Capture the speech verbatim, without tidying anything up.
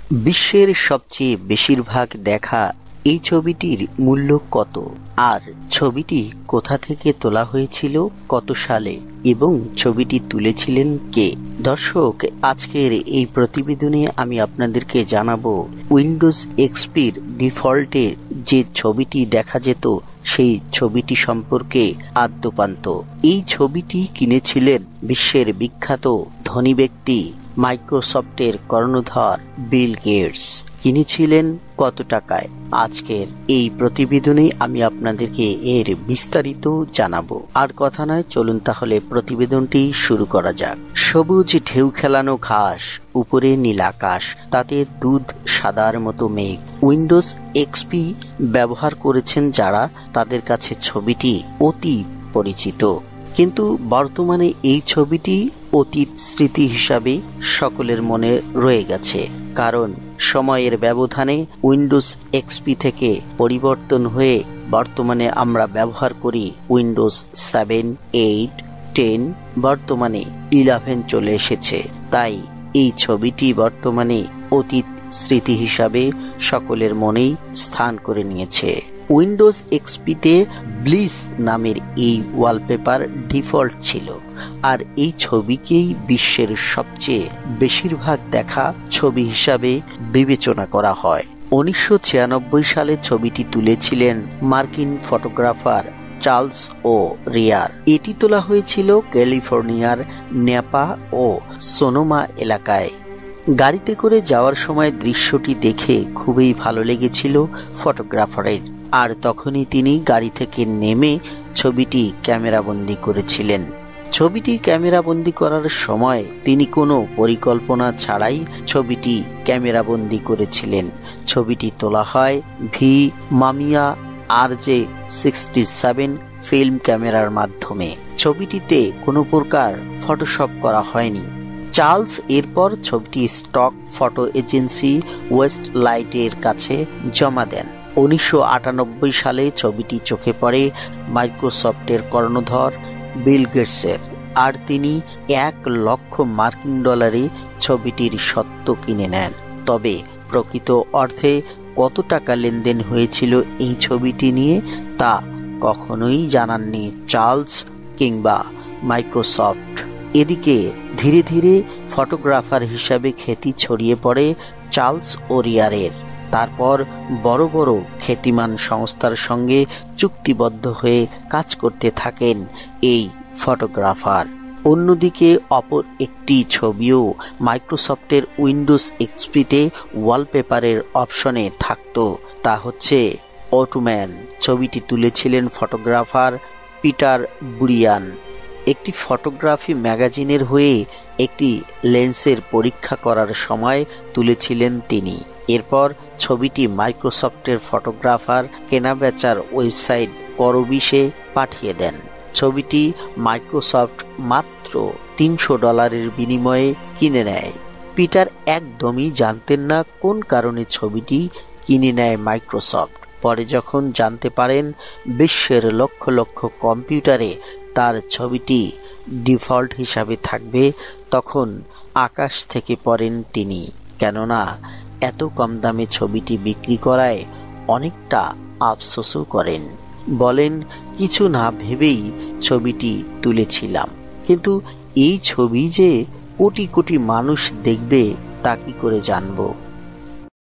বিশ্বের সবচেয়ে বেশিরভাগ দেখা এই ছবিটির মূল্য কত, আর ছবিটি কোথা থেকে তোলা হয়েছিল, কত সালে, এবং ছবিটি তুলেছিলেন কে? দর্শক, আজকের এই প্রতিবেদনে আমি আপনাদেরকে জানাবো উইন্ডোজ এক্সপির ডিফল্টে যে ছবিটি দেখা যেত সেই ছবিটি সম্পর্কে আদ্যোপান্ত। এই ছবিটি কিনেছিলেন বিশ্বের বিখ্যাত ধনী ব্যক্তি মাইক্রোসফটের কর্ণধার বিল গেটস। কিনেছিলেন কত টাকায়? আজকের এই প্রতিবেদনে আমি আপনাদেরকে এর বিস্তারিত জানাবো। আর কথা নয়, চলুন তাহলে প্রতিবেদনটি শুরু করা যাক। সবুজ ঢেউ খেলানো ঘাস, উপরে নীল আকাশ, তাতে দুধ সাদার মতো মেঘ। উইন্ডোজ এক্সপি ব্যবহার করেছেন যারা, তাদের কাছে ছবিটি অতি পরিচিত। কিন্তু বর্তমানে এই ছবিটি অতীত স্মৃতি হিসাবে সকলের মনে রয়ে গেছে, কারণ সময়ের ব্যবধানে উইন্ডোজ এক্সপি থেকে পরিবর্তন হয়ে বর্তমানে আমরা ব্যবহার করি উইন্ডোজ সেভেন, এইট, টেন, বর্তমানে ইলেভেন চলে এসেছে। তাই এই ছবিটি বর্তমানে অতীত স্মৃতি হিসাবে সকলের মনেই স্থান করে নিয়েছে। উইন্ডোজ এক্সপিতে ব্লিস নামের এই ওয়ালপেপার ডিফল্ট ছিল, আর এই ছবিকেই বিশ্বের সবচেয়ে বেশিরভাগ দেখা ছবি হিসাবে বিবেচনা করা হয়। উনিশশো ছিয়ানব্বই সালে ছবিটি তুলেছিলেন মার্কিন ফটোগ্রাফার চার্লস ও রিয়ার। এটি তোলা হয়েছিল ক্যালিফোর্নিয়ার ন্যাপা ও সোনোমা এলাকায়। গাড়িতে করে যাওয়ার সময় দৃশ্যটি দেখে খুবই ভালো লেগেছিল ফটোগ্রাফারের, আর তখনই তিনি গাড়ি থেকে নেমে ছবিটি ক্যামেরাবন্দি করেছিলেন। ছবিটি ক্যামেরাবন্দি করার সময় তিনি কোনো পরিকল্পনা ছাড়াই ছবিটি ক্যামেরাবন্দি করেছিলেন। ছবিটি তোলা হয় V Mamiya R Z sixty seven film ক্যামেরার মাধ্যমে। ছবিটিতে কোনো প্রকার ফটোশপ করা হয়নি। চার্লস এরপর ছবিটি স্টক ফটো এজেন্সি ওয়েস্ট লাইটের কাছে জমা দেন। উনিশশো আটানব্বই সালে ছবিটি চোখে পড়ে মাইক্রোসফটের কর্ণধার বিল গেটসের, আর তিনি এক লক্ষ মার্কিন ডলারে ছবিটির স্বত্ব কিনে নেন। তবে প্রকৃত অর্থে কত টাকা লেনদেন হয়েছিল এই ছবিটি নিয়ে তা কখনোই জানাননি চার্লস কিংবা মাইক্রোসফট। এদিকে ধীরে ধীরে ফটোগ্রাফার হিসাবে খ্যাতি ছড়িয়ে পড়ে চার্লস ও রিয়ারের। তারপর বড় বড় খ্যাতিমান সংস্থার সঙ্গে চুক্তিবদ্ধ হয়ে কাজ করতে থাকেন এই ফটোগ্রাফার। অন্যদিকে অপর একটি ছবিও মাইক্রোসফটের উইন্ডোজ এক্সপিতে ওয়ালপেপারের অপশনে থাকতো, তা হচ্ছে অটোম্যান। ছবিটি তুলেছিলেন ফটোগ্রাফার পিটার বুরিয়ান। একটি ফটোগ্রাফি ম্যাগাজিনের হয়ে একটি লেন্সের পরীক্ষা করার সময় তুলেছিলেন তিনি। এরপর ছবিটি মাইক্রোসফটের ফটোগ্রাফার কেনাবেচার ওয়েবসাইট করবিশে পাঠিয়ে দেন। ছবিটি মাইক্রোসফট মাত্র তিনশো ডলারের বিনিময়ে কিনে নেয়। পিটার একদমই জানতেন না কোন কারণে ছবিটি কিনে নেয় মাইক্রোসফট। পরে যখন জানতে পারেন বিশ্বের লক্ষ লক্ষ কম্পিউটারে তার ছবিটি ডিফল্ট হিসাবে থাকবে, তখন আকাশ থেকে পড়েন তিনি। কেননা এত কম দামে ছবিটি বিক্রি করায় অনেকটা আফসোসও করেন। বলেন, কিছু না ভেবেই ছবিটি তুলেছিলাম, কিন্তু এই ছবি যে কোটি কোটি মানুষ দেখবে তা কি করে জানবো।